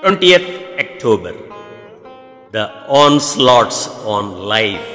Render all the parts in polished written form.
20th October, the onslaughts on life.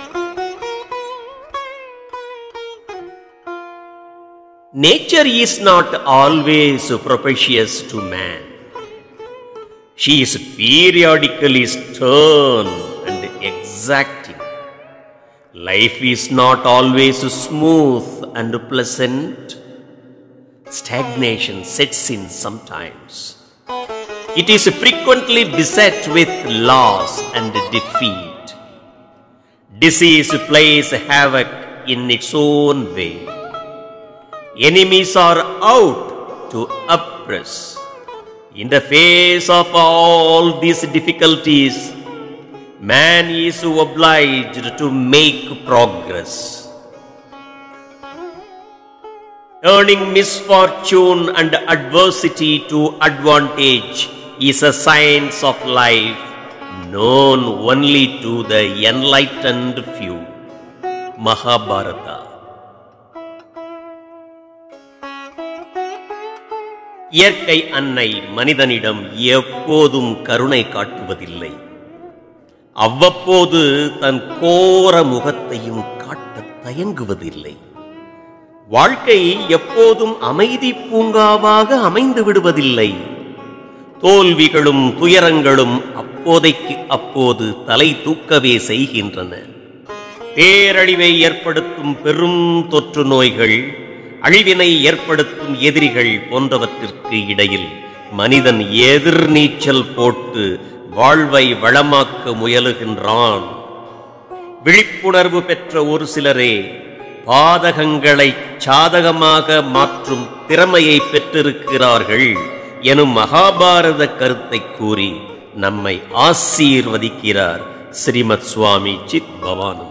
Nature is not always propitious to man. She is periodically stern and exacting. Life is not always smooth and pleasant. Stagnation sets in sometimes. It is frequently beset with loss and defeat. Disease plays havoc in its own way. Enemies are out to oppress. In the face of all these difficulties, man is obliged to make progress. Turning misfortune and adversity to advantage is a science of life known only to the enlightened few. Mahabharata. இயற்கை அன்னை மனிதனிடம் எப்போதும் கருணை காட்டுவதில்லை. அவ்வப்போது தன் கோர முகத்தையும் காட்ட தயங்குவதில்லை. வாழ்க்கை எப்போதும் அமைதி பூங்காவாக அமைந்து விடுவதில்லை. தோல்விகளும் துயரங்களும் அப்போதைக்கு அப்போது தலை தூக்கவே செய்கின்றன. பேரழிவை ஏற்படுத்தும் பெரும் தொற்று நோய்கள், அழிவினை ஏற்படுத்தும் எதிரிகள் போன்றவற்றிற்கு இடையில் மனிதன் எதிர்நீச்சல் போட்டு வாழ்வை வளமாக்க முயலுகின்றான். விழிப்புணர்வு பெற்ற ஒரு சிலரே பாதகங்களை சாதகமாக மாற்றும் திறமையை பெற்றிருக்கிறார்கள் எனும் மகாபாரத கருத்தை கூறி நம்மை ஆசீர்வதிக்கிறார் ஸ்ரீமத் சுவாமி சித் பவானந்தர்.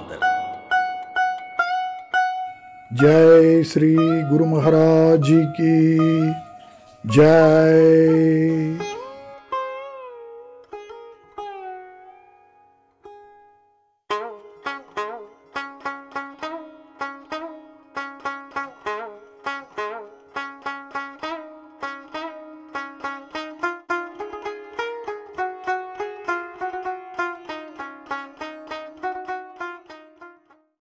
जय श्री गुरु महाराज जी की जय।